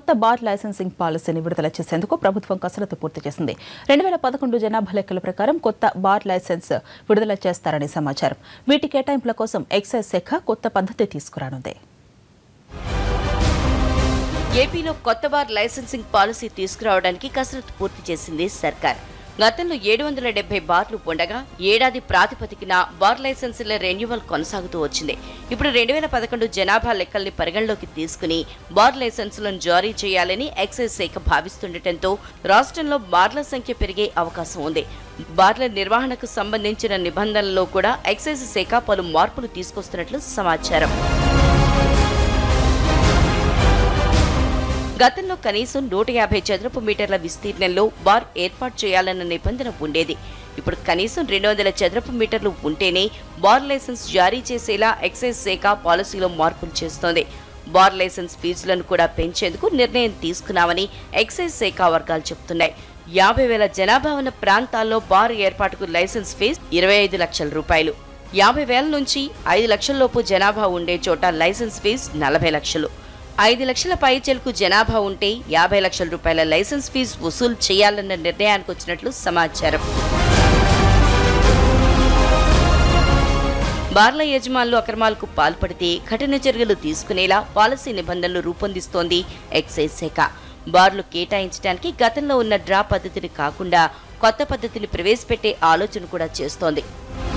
కొత్త bar licensing పాలసీని విడుదల చేసేందుకు ప్రభుత్వం కసరత్తు పూర్తి చేసింది. 2011 జనాభా లెక్కల ప్రకారం కొత్త బార్ లైసెన్స్ విడుదల చేస్తారని సమాచారం. వీటి కేటాయింపుల కోసం ఎక్సైజ్ శాఖ కొత్త పద్ధతి తీసుకురానుంది. ఏపీలో కొత్త బార్ లైసెన్సింగ్ పాలసీ తీసుకురావడానికి కసరత్తు పూర్తి చేసింది సర్కార్. గతంలో 770 బార్లు ఉండగా ఏడాది ప్రాతిపదికన బార్ లైసెన్సుల రెన్యువల్ కొనసాగుతూ వచ్చింది. ఇప్పుడు 2011 జనాభా లెక్కల్ని పరిగణలోకి తీసుకుని బార్ లైసెన్సులను జారీ చేయాలని ఎక్సైజ్ శాఖ భావిస్తుండటంతో రాష్ట్రంలో బార్ల సంఖ్య పెరిగే అవకాశం ఉంది. బార్ల నిర్వహణకు సంబంధించిన నిబంధనల్లో కూడా ఎక్సైజ్ శాఖ పలు మార్పులు తీసుకొస్తున్నట్లు సమాచారం. గతంలో కనీసం 150 చదరపు మీటర్ల విస్తీర్ణంలో బార్ ఏర్పాటు చేయాలన్న నిబంధన ఉండేది. ఇప్పుడు కనీసం 200 చదరపు మీటర్లు ఉంటేనే బార్ లైసెన్స్ జారీ చేసేలా ఎక్సైజ్ శాఖ పాలసీలో మార్పులు చేస్తోంది. బార్ లైసెన్స్ ఫీజులను కూడా పెంచేందుకు నిర్ణయం తీసుకున్నామని ఎక్సైజ్ శాఖ వర్గాలు చెబుతున్నాయి. 50,000 జనాభా ఉన్న ప్రాంతాల్లో బార్ ఏర్పాటుకు లైసెన్స్ ఫీజు 25 లక్షల రూపాయలు. 50,000 నుంచి 5 లక్షల లోపు జనాభా ఉండే చోట లైసెన్స్ ఫీజు 40 లక్షలు. 5 లక్షల పైచిలుకు జనాభా ఉంటే 50 లక్షల రూపాయల లైసెన్స్ ఫీజు వసూలు చేయాలన్న నిర్ణయానికి వచ్చినట్లు సమాచారం. బార్ల యజమానులు అక్రమాలకు పాల్పడితే కఠిన చర్యలు తీసుకునేలా పాలసీ నిబంధనలు రూపొందిస్తోంది ఎక్సైజ్ శాఖ. బార్లు కేటాయించడానికి గతంలో ఉన్న డ్రా పద్ధతిని కాకుండా కొత్త పద్ధతిని ప్రవేశపెట్టే ఆలోచన కూడా చేస్తోంది.